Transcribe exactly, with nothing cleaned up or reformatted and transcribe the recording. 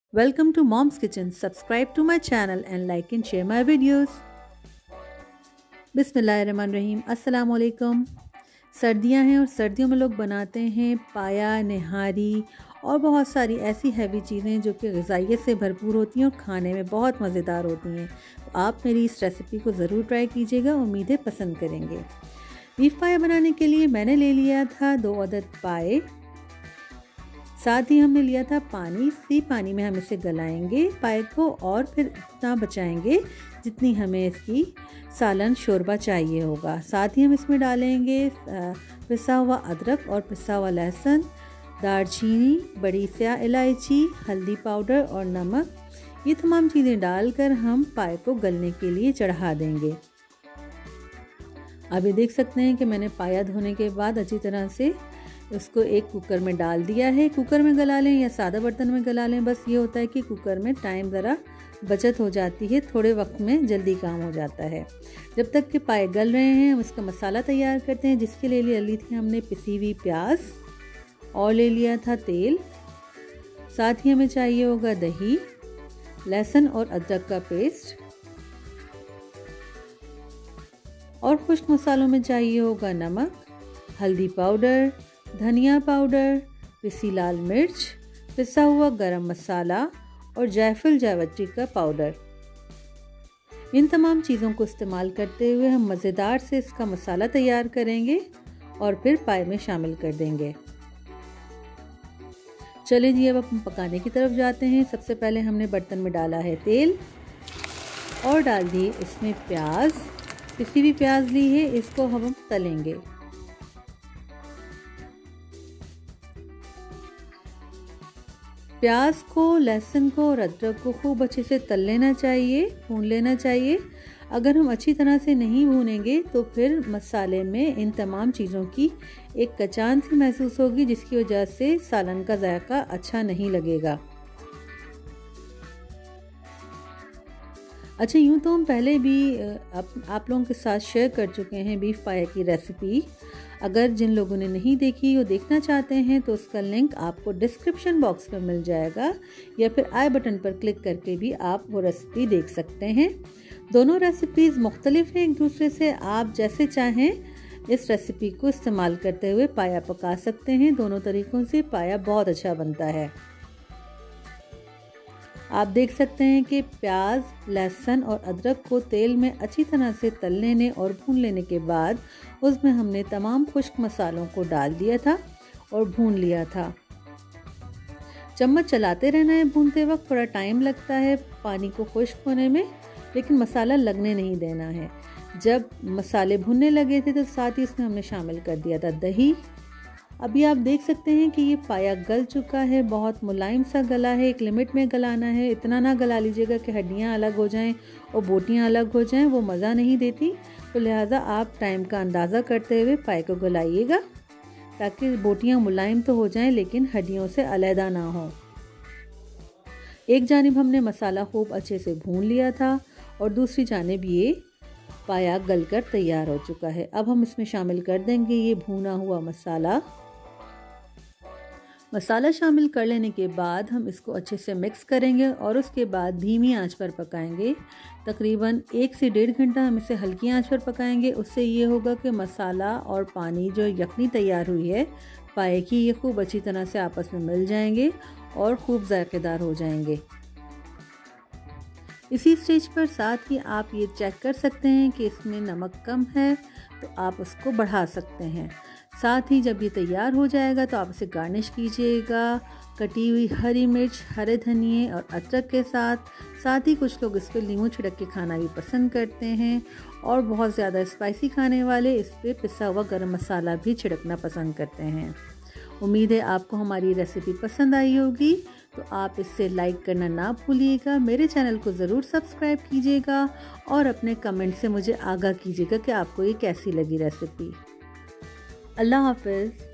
Welcome to Mom's Kitchen. Subscribe to my channel and like and share my videos. बिस्मिल्लाहिर्रहमानिर्रहीम। अस्सलाम वालेकुम। सर्दियां हैं और सर्दियों में लोग बनाते हैं पाया, निहारी और बहुत सारी ऐसी हैवी चीज़ें जो कि ग़िज़ाइयत से भरपूर होती हैं और खाने में बहुत मज़ेदार होती हैं। तो आप मेरी इस रेसिपी को ज़रूर ट्राई कीजिएगा, उम्मीद है पसंद करेंगे। बीफ पाया बनाने के लिए मैंने ले लिया था दो अदद पाए, साथ ही हमने लिया था पानी। इसी पानी में हम इसे गलाएंगे पाए को और फिर इतना बचाएंगे जितनी हमें इसकी सालन शोरबा चाहिए होगा। साथ ही हम इसमें डालेंगे पिसा हुआ अदरक और पिसा हुआ लहसुन, दालचीनी, बड़ी स्या इलायची, हल्दी पाउडर और नमक। ये तमाम चीज़ें डालकर हम पाए को गलने के लिए चढ़ा देंगे। अभी देख सकते हैं कि मैंने पाया धोने के बाद अच्छी तरह से उसको एक कुकर में डाल दिया है। कुकर में गला लें या सादा बर्तन में गला लें, बस ये होता है कि कुकर में टाइम ज़रा बचत हो जाती है, थोड़े वक्त में जल्दी काम हो जाता है। जब तक कि पाए गल रहे हैं हम इसका मसाला तैयार करते हैं, जिसके लिए ले ली थी हमने पिसी हुई प्याज और ले लिया था तेल। साथ ही हमें चाहिए होगा दही, लहसुन और अदरक का पेस्ट और खुश्क मसालों में चाहिए होगा नमक, हल्दी पाउडर, धनिया पाउडर, पिसी लाल मिर्च, पिसा हुआ गरम मसाला और जायफल जावित्री का पाउडर। इन तमाम चीज़ों को इस्तेमाल करते हुए हम मज़ेदार से इसका मसाला तैयार करेंगे और फिर पाए में शामिल कर देंगे। चलिए जी, अब हम पकाने की तरफ जाते हैं। सबसे पहले हमने बर्तन में डाला है तेल और डाल दिए इसमें प्याज। पिसी हुई प्याज ली है, इसको हम तलेंगे। प्याज को, लहसुन को और अदरक को खूब अच्छे से तल लेना चाहिए, भून लेना चाहिए। अगर हम अच्छी तरह से नहीं भूनेंगे तो फिर मसाले में इन तमाम चीज़ों की एक कचान सी महसूस होगी, जिसकी वजह से सालन का जायका अच्छा नहीं लगेगा। अच्छा, यूँ तो हम पहले भी आप, आप लोगों के साथ शेयर कर चुके हैं बीफ पाया की रेसिपी। अगर जिन लोगों ने नहीं देखी वो देखना चाहते हैं तो उसका लिंक आपको डिस्क्रिप्शन बॉक्स में मिल जाएगा, या फिर आई बटन पर क्लिक करके भी आप वो रेसिपी देख सकते हैं। दोनों रेसिपीज़ मुख्तलिफ हैं एक दूसरे से। आप जैसे चाहें इस रेसिपी को इस्तेमाल करते हुए पाया पका सकते हैं। दोनों तरीक़ों से पाया बहुत अच्छा बनता है। आप देख सकते हैं कि प्याज, लहसुन और अदरक को तेल में अच्छी तरह से तल लेने और भून लेने के बाद उसमें हमने तमाम खुश्क मसालों को डाल दिया था और भून लिया था। चम्मच चलाते रहना है भूनते वक्त, थोड़ा टाइम लगता है पानी को खुश्क होने में, लेकिन मसाला लगने नहीं देना है। जब मसाले भुनने लगे थे तो साथ ही इसमें हमने शामिल कर दिया था दही। अभी आप देख सकते हैं कि ये पाया गल चुका है, बहुत मुलायम सा गला है। एक लिमिट में गलाना है, इतना ना गला लीजिएगा कि हड्डियाँ अलग हो जाएं और बोटियाँ अलग हो जाएं, वो मज़ा नहीं देती। तो लिहाजा आप टाइम का अंदाज़ा करते हुए पाए को गलाइएगा, ताकि बोटियाँ मुलायम तो हो जाएं लेकिन हड्डियों से अलहदा ना हो। एक जानिब हमने मसाला खूब अच्छे से भून लिया था और दूसरी जानिब ये पाया गलकर तैयार हो चुका है। अब हम इसमें शामिल कर देंगे ये भुना हुआ मसाला। मसाला शामिल कर लेने के बाद हम इसको अच्छे से मिक्स करेंगे और उसके बाद धीमी आंच पर पकाएंगे। तकरीबन एक से डेढ़ घंटा हम इसे हल्की आंच पर पकाएंगे। उससे ये होगा कि मसाला और पानी जो यखनी तैयार हुई है पाए की, ये खूब अच्छी तरह से आपस में मिल जाएंगे और खूब जायकेदार हो जाएंगे। इसी स्टेज पर साथ ही आप ये चेक कर सकते हैं कि इसमें नमक कम है तो आप उसको बढ़ा सकते हैं। साथ ही जब ये तैयार हो जाएगा तो आप इसे गार्निश कीजिएगा कटी हुई हरी मिर्च, हरे धनिए और अदरक के साथ। साथ ही कुछ लोग इस पर नींबू छिड़क के खाना भी पसंद करते हैं और बहुत ज़्यादा स्पाइसी खाने वाले इस पर पिसा हुआ गरम मसाला भी छिड़कना पसंद करते हैं। उम्मीद है आपको हमारी रेसिपी पसंद आई होगी, तो आप इससे लाइक करना ना भूलिएगा। मेरे चैनल को ज़रूर सब्सक्राइब कीजिएगा और अपने कमेंट से मुझे आगाह कीजिएगा कि आपको ये कैसी लगी रेसिपी। अल्लाह हाफ़िज़।